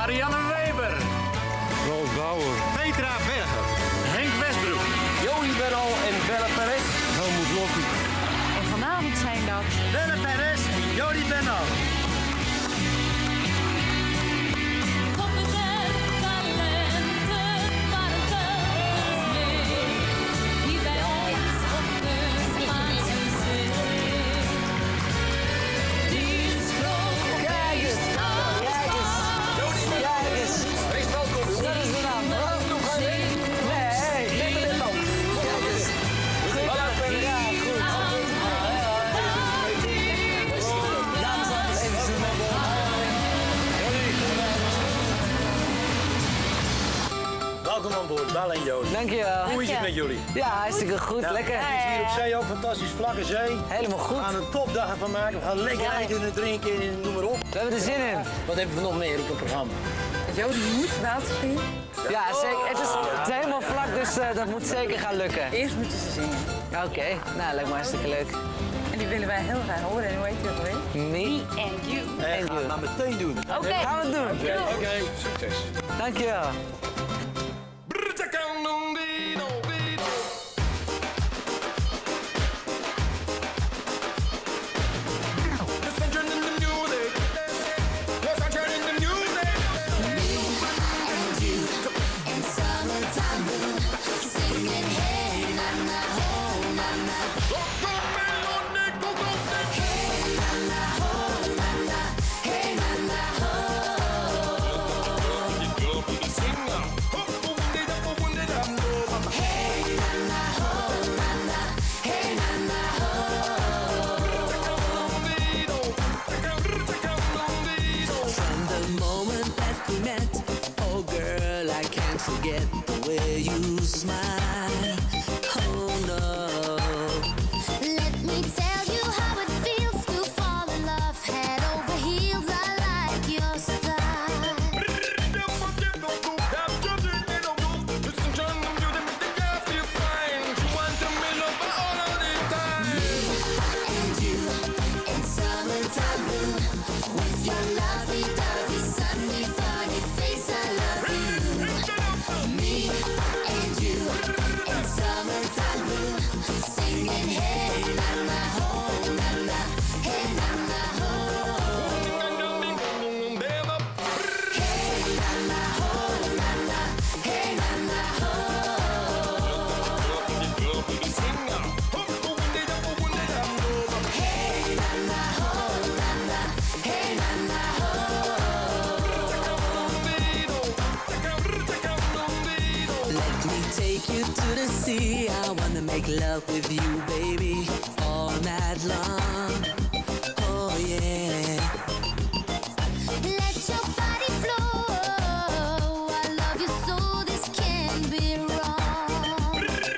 Marianne Weber. Rolf Bauer. Petra Berger. Henk Westbroek. Jody Benal en Belle Perez. Helmut Lotti. En vanavond zijn dat... Belle Perez en Jody Benal. Welkom aan boord, Belle en Jody. Dankjewel. Hoe is het met jullie? Ja, hartstikke goed. Nou, lekker. Het is hier op zee ook fantastisch, vlakke zee. Helemaal goed. We gaan een topdag van maken. We gaan lekker eten en drinken en noem maar op. We hebben er zin in. Wat hebben we nog meer op het programma? Jody moet waterspringen. Ja, zeker. Het is helemaal vlak, dus dat moet zeker gaan lukken. Eerst moeten ze zingen. Oké, nou, lijkt me hartstikke leuk. En die willen wij heel graag horen. En hoe heet die ook alweer? Me And you. En gaan we maar meteen doen. Oké. Gaan we het doen. Oké, succes. Dankjewel. Forget the way you smile. Oh no. Let me tell you how it feels to fall in love. Head over heels, I like your style. And you in summertime blue, with your lovey-dovey, sunny, funny face, I love you. Me and you in summertime blue, singing hey na na ho na na, hey na na ho. Hey na na ho na na, hey na na ho. Hey na na ho na na, hey na na ho. Let me take you to the sea. I wanna make love with you, baby, all night long. Oh yeah. Let your body flow. I love you so this can't be wrong.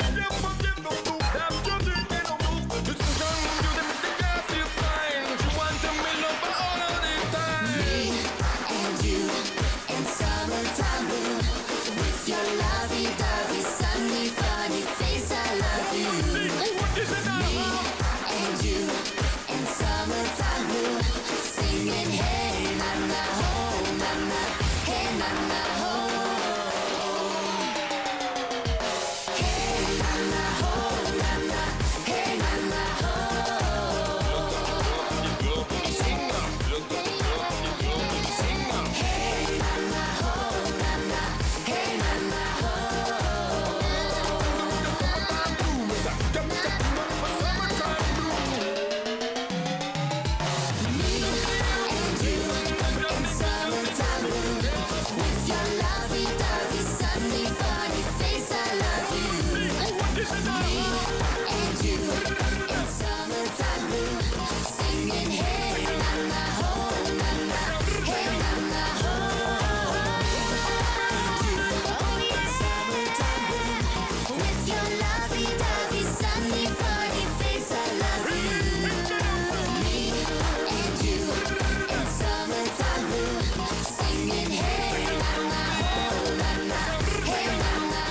Me and you in summertime blue, with your lovey-dovey, sunny, funny face, I love you. Me and you in summertime blue, singing hey na na ho na na, hey na na ho. Hey na na ho na na, hey na na ho. Hey na na ho na na, hey na na ho. Me and you in summertime blue, with your lovey-dovey, sunny, funny face, I love you. Me and you in summertime blue, singing hey na na ho na na, hey na na ho. In summertime blue, with your lovey-dovey, sunny, funny face, I love you. Me and you in summertime blue, singing hey na na ho na na, hey na na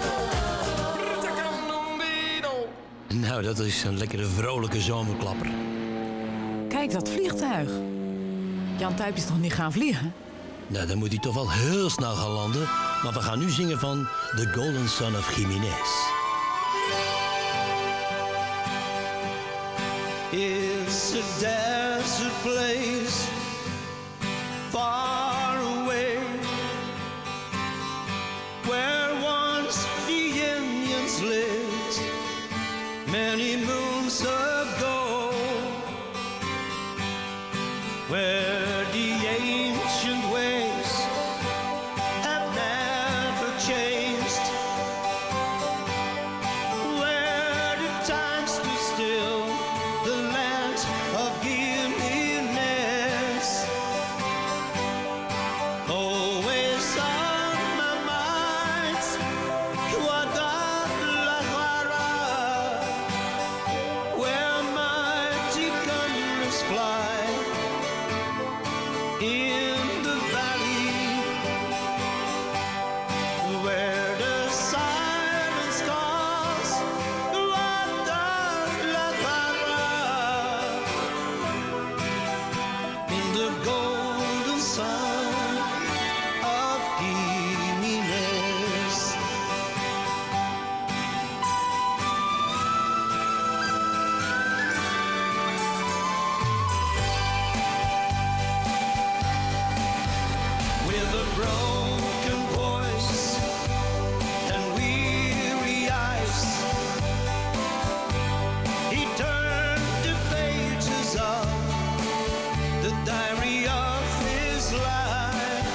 ho. Nou, dat is een lekkere vrolijke zomerklapper. Kijk, dat vliegtuig. Jan Tuyp is nog niet gaan vliegen? Nou, dan moet hij toch wel heel snel gaan landen. Maar we gaan nu zingen van The Golden Son of Jimenez. It's a desert place, far away, where once the Indians lived, many moons ago, where the ancient ways have never changed, where the time stood still, the land of Guineas. Always on my mind, Guadalajara, where mighty gunners fly in the valley, where the silence calls Guadalajara, in the golden sun of Jimenez. With a broken voice and weary eyes, he turned the pages of the diary of his life,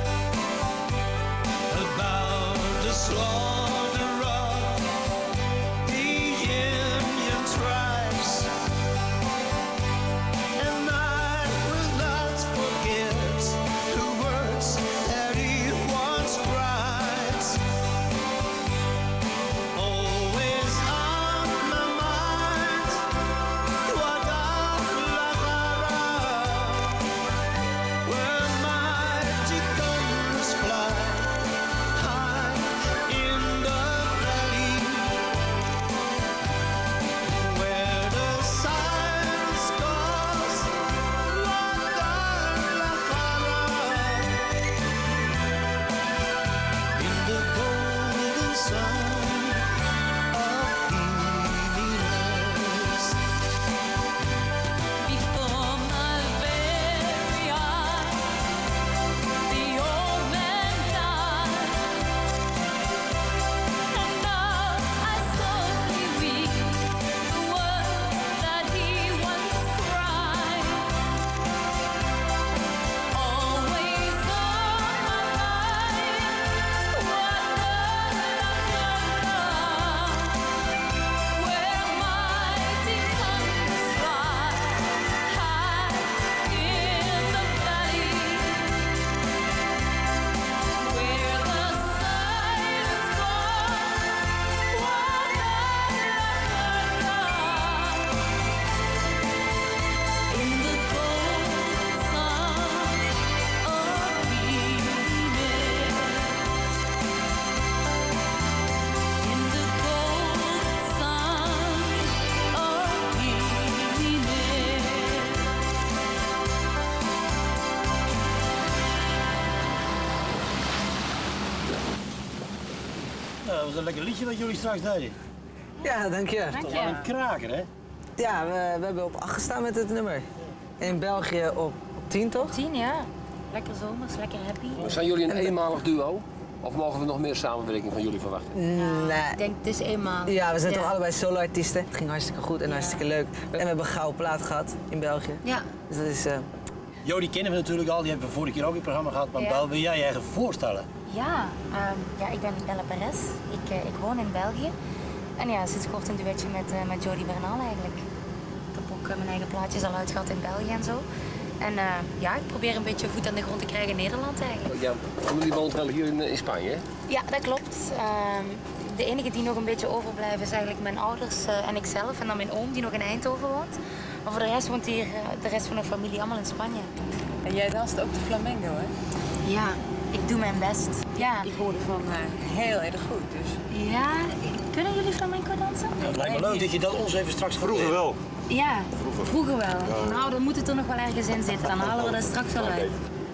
about the slaughter of the Indian tribes. And I will not forget the words that he once cried. Always on my mind, Guadalajara, where mighty gunners fly high in the valley, where the silence calls Guadalajara, in the golden sun of Jimenez. Before my very eyes, the old man died, and now I softly read the words that he once cried. Always on my mind, Guadalajara, where mighty gunners fly high in the valley, where the silence calls Guadalajara, in the golden sun of Jimenez, in the golden sun of Jimenez. Nou, dat was een lekker liedje wat jullie straks deden. Ja, dank je. Dat was wel een kraker, hè? Ja, we hebben op 8 gestaan met het nummer. In België op 10, toch? 10, ja. Lekker zomers, lekker happy. Zijn jullie een eenmalig duo? Of mogen we nog meer samenwerking van jullie verwachten? Nee. Ik denk, het is eenmaal. Ja, we zijn toch allebei solo-artiesten. Het ging hartstikke goed en hartstikke leuk. En we hebben een gouden plaat gehad in België. Ja. Dus dat is... Jody kennen we natuurlijk al, die hebben we vorige keer ook in het programma gehad. Maar Ja. Bel, wil jij je eigen voorstellen? Ja, ik ben Belle Perez. Ik woon in België. En ja, sinds kort een duetje met Jody Bernal eigenlijk. Ik heb ook mijn eigen plaatjes al uitgehad in België en zo. En ja, ik probeer een beetje voet aan de grond te krijgen in Nederland eigenlijk. Ja, jullie woont wel hier in Spanje, hè? Ja, dat klopt. De enige die nog een beetje overblijven is eigenlijk mijn ouders en ikzelf. En dan mijn oom die nog in Eindhoven woont. Maar voor de rest woont hier de rest van de familie allemaal in Spanje. En jij danst ook de flamenco, hè? Ja, ik doe mijn best. Ja. Ik hoorde van heel erg goed, dus. Ja, kunnen jullie flamenco dansen? Nou, het lijkt me leuk dat je dat ons even straks Vroeger wel. Ja, vroeger wel. Nou, dan moet het er nog wel ergens in zitten. Dan halen we dat straks wel uit.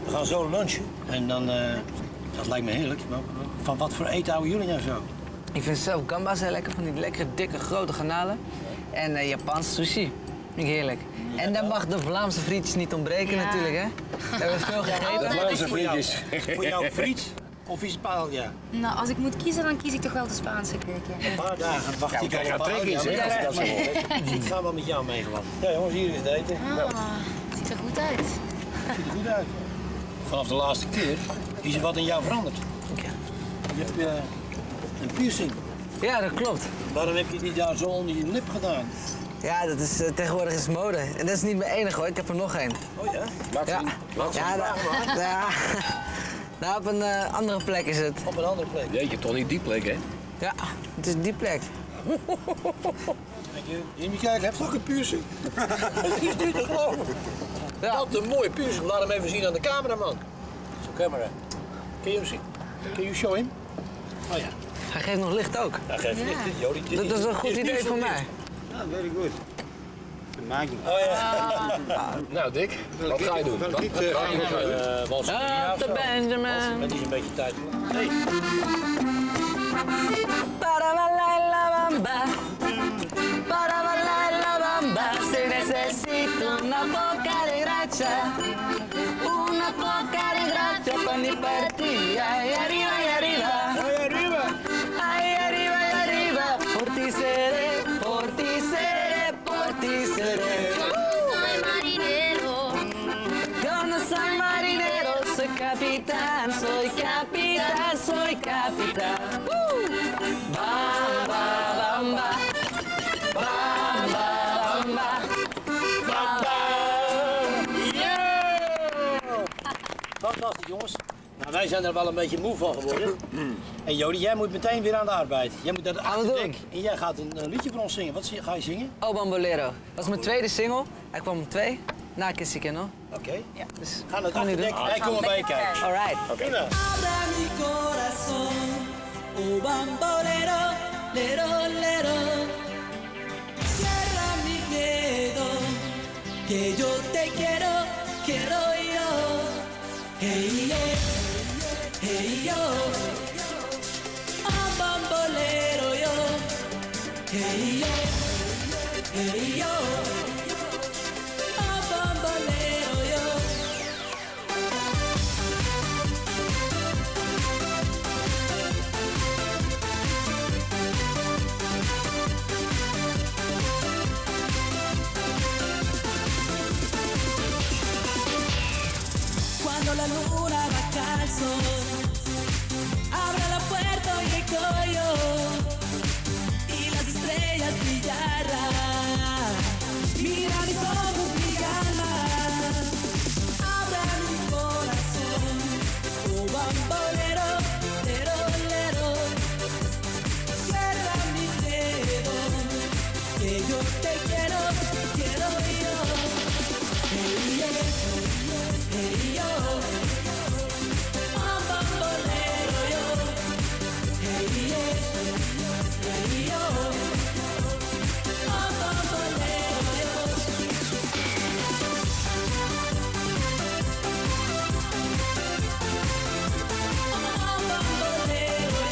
We gaan zo lunchen en dan, dat lijkt me heerlijk. Maar van wat voor eten houden jullie nou zo? Ik vind zelf gamba's heel lekker, van die lekkere, dikke, grote garnalen. En Japanse sushi. Vind ik heerlijk. En dan mag de Vlaamse frietjes niet ontbreken natuurlijk, hè? We hebben veel gegeten. De Vlaamse frietjes. Voor jou friet of is het paella? Nou, als ik moet kiezen, dan kies ik toch wel de Spaanse keuken. Een paar dagen wacht ik al op paella. Ik ga wel met jou mee gewoon. Ja jongens, hier is het eten. Het ziet er goed uit. Het ziet er goed uit. Vanaf de laatste keer is er wat in jou veranderd. Je hebt een piercing. Ja, dat klopt. Waarom heb je die daar zo onder je lip gedaan? Ja, dat is tegenwoordig is mode. En dat is niet mijn enige hoor, ik heb er nog één. Oh ja? Laat zien. Ja, nou, op een andere plek is het. Op een andere plek? Jeetje, toch niet die plek, hè? Ja, het is die plek. Kijk, Jimmy, kijk, heb je ook een piercing? Het is niet te geloven. Ja. Wat een mooie piercing. Laat hem even zien aan de cameraman. Zo'n camera. Kun je hem zien? Kun je show him? Oh ja. Hij geeft nog licht ook. Hij geeft licht. Jody, Dat is een goed idee voor mij. Ja, very good. Maggie. Oh ja. Nou, Dick, wat ga je doen? Wel niet, Walsen. Up the Benjamin. Met die een beetje tijd. Hey. Parabalailabamba. Parabalailabamba. Se necesita una poca de gracia. Una poca de gracia para mi partida. Y arriba, y arriba. Ay, arriba. Ay, arriba, y arriba. Por ti seré, por ti seré, por ti seré. Soy marinero. Yo no soy marinero, soy capitán, soy capitán, soy capitán. Bamba, bamba, bamba, bamba, bamba. Yeah! Fantastisch, jongens. Nou, wij zijn er wel een beetje moe van geworden. En Jody, jij moet meteen weer aan de arbeid. Jij moet naar de achterdek en jij gaat een liedje voor ons zingen. Wat ga je zingen? Oh Bambolero. Dat is mijn tweede single. Hij kwam op 2. Na Kissy no. Oké. Ja, dus Ga naar het achterdek. Wij komen bij je kijken. Alright. Prima. Abra mi corazón, oh bambolero, lero, lero. Cierra mi dedo, que yo te quiero, quiero yo. Hey yo, hey yo. Oh bambolero yo. Hey yo, hey yo. Oh bambolero yo. Cuando la luna baja al sol, abre la puerta y el collo, y las estrellas brillarán. Mira mis ojos, mi alma, abra mi corazón, oh bambolero, lero, lero. Cierra mi dedo, que yo te quiero, quiero yo. Hey, yeah. Hey yo, I'm bambolero yo. Hey yeah, hey yo, I'm bambolero yo. I'm bambolero.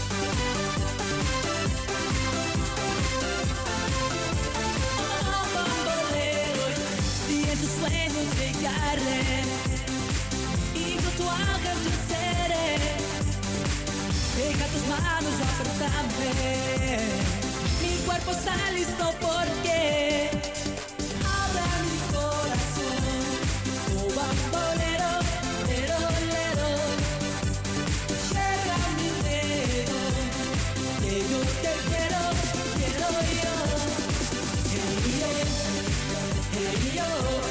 I'm bambolero. Si en tus sueños llegaré y con tu ángel yo seré, deja tus manos apretarme, mi cuerpo está listo porque abra mi corazón, oh bambolero, lero, lero. Llega mi dedo, que yo te quiero, quiero yo. Hey yeah, hey yo.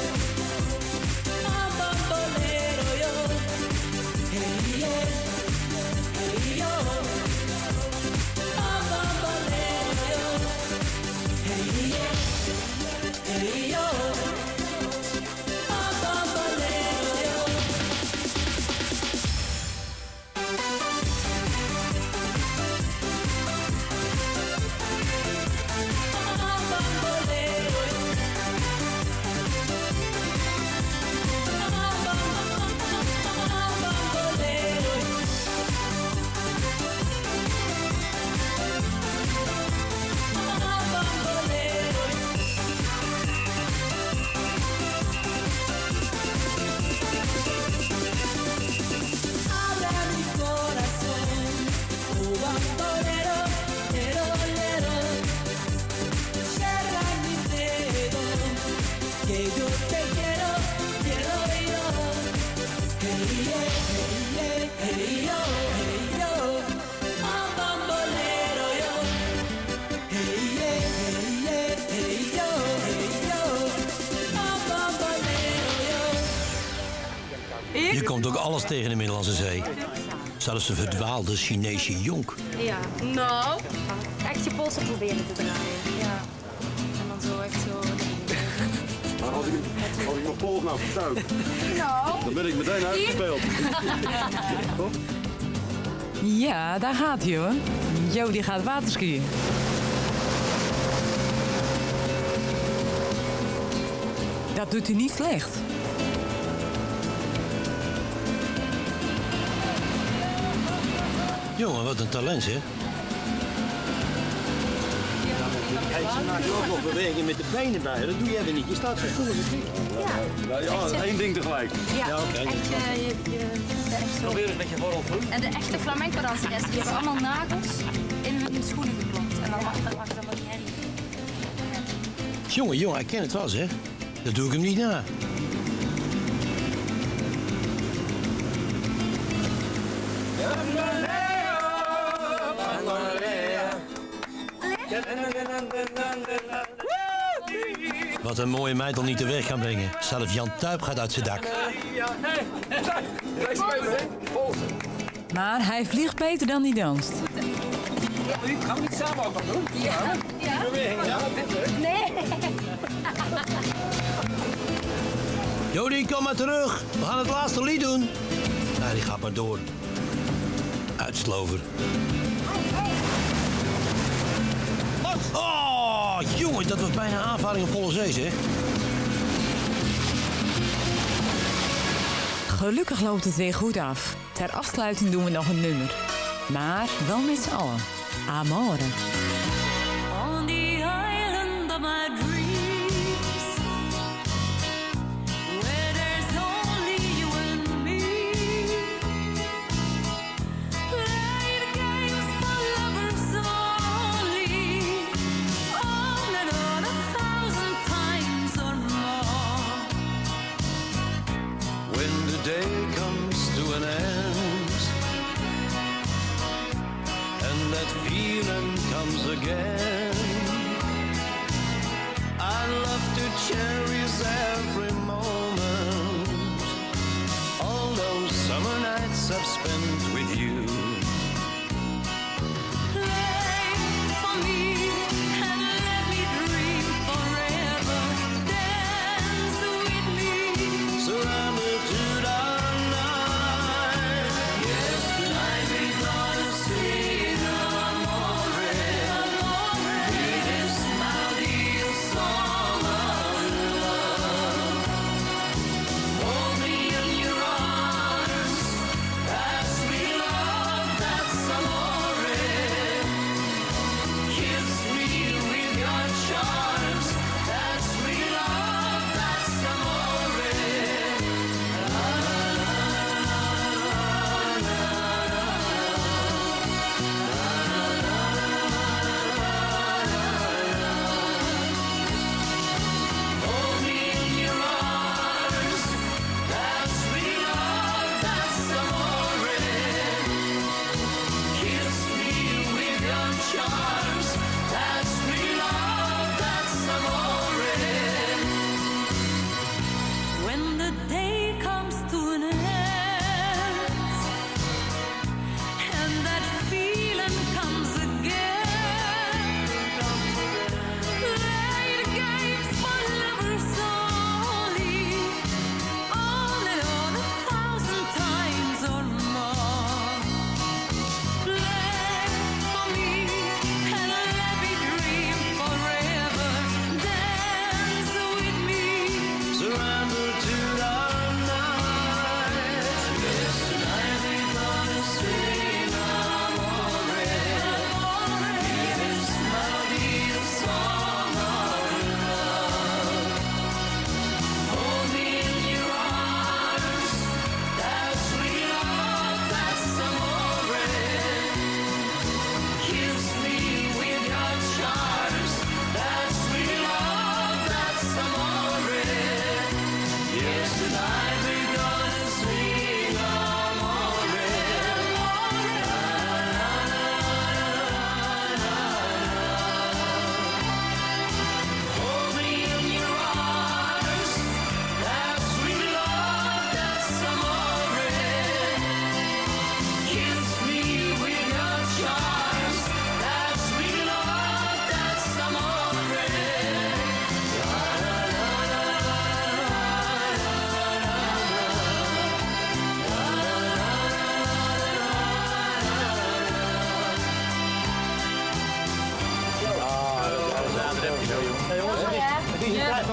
I'm bambolero yo. Hey yeah, hey yo. I'm bambolero yo. Hey yeah, Je komt ook alles tegen de Middellandse Zee. Zelfs de verdwaalde Chinese jonk. Ja. Nou? Echt je polsen proberen te draaien. Ja. En dan zo echt zo... Maar als ik mijn pols nou verstuik, Nou? dan ben ik meteen uitgespeeld. Toch? Ja, daar gaat hij hoor. Jo, die gaat waterskiën. Dat doet hij niet slecht. Jongen, wat een talent, hè? Hey, ze maken ook nog beweging met de benen bij. Dat doe jij er niet. Je staat zo stil als een kind. Ja, één ding tegelijk. Ja, oké. Probeer eens met je voorhoofd. En de echte flamenco danseres, die hebben allemaal nagels in hun schoenen geklopt. En dan mag dan wel die herrie. Jongen, ik ken het wel, hè? Dat doe ik hem niet na. Wat een mooie meid al niet de weg kan brengen. Zelf Jan Tuip gaat uit zijn dak. Maar hij vliegt beter dan hij danst. Gaan we niet samen ook nog doen? Ja. Nee. Jody, kom maar terug. We gaan het laatste lied doen. Nou, die gaat maar door. Uitslover. Oh, jongen, dat was bijna een aanvaring op volle zee, hè? Gelukkig loopt het weer goed af. Ter afsluiting doen we nog een nummer. Maar wel met z'n allen. Amore. On the island of my dreams, where there's only you and me, play the games for lovers only, on and on 1,000 times or more. When the day comes to an end and that feeling comes again, I love to cherish every moment, all those summer nights I've spent with you. Play for me and let me dream forever. Dance with me, Surrounded to the night. yes, tonight we're gonna sing amore. It is melodious song of love. Hold me in your arms as we love.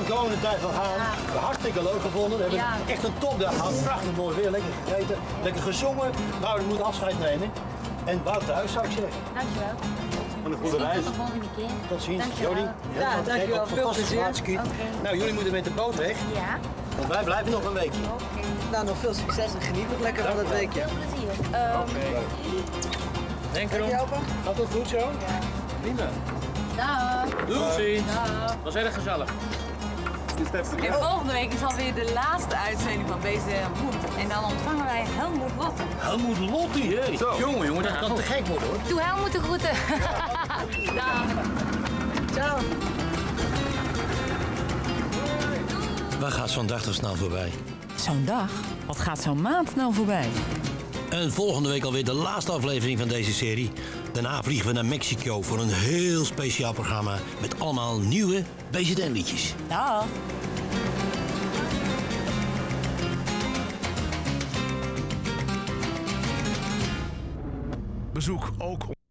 gaan de komende tijd van gaan. We hartstikke leuk gevonden. We hebben echt een topdag gehad. Prachtig mooi weer, lekker gegeten, lekker gezongen. Maar we moeten afscheid nemen. En Wout thuis zou ik zeggen. Dankjewel. En een goede reis. Tot de volgende keer. Tot ziens, Dankjewel. Jody. Ja, dankjewel. Veel plezier. Nou, jullie moeten met de boot weg. Ja. Want wij blijven nog een weekje. Nou, nog veel succes en geniet nog lekker van het weekje. Veel plezier. Denk erom. Gaat dat goed zo? Ja. Prima. Dag. Doei. Was erg gezellig. En volgende week is alweer de laatste uitzending van BZM. En dan ontvangen wij Helmoet Lotte. Helmoet Lotte, hé. Jongen, dat kan te gek worden hoor. Doe Helmoet de groeten. Dag. Ciao. Waar gaat zo'n dag toch snel voorbij? Zo'n dag? Wat gaat zo'n maand nou voorbij? En volgende week alweer de laatste aflevering van deze serie. Daarna vliegen we naar Mexico voor een heel speciaal programma met allemaal nieuwe BZN-liedjes. Dag. Bezoek ook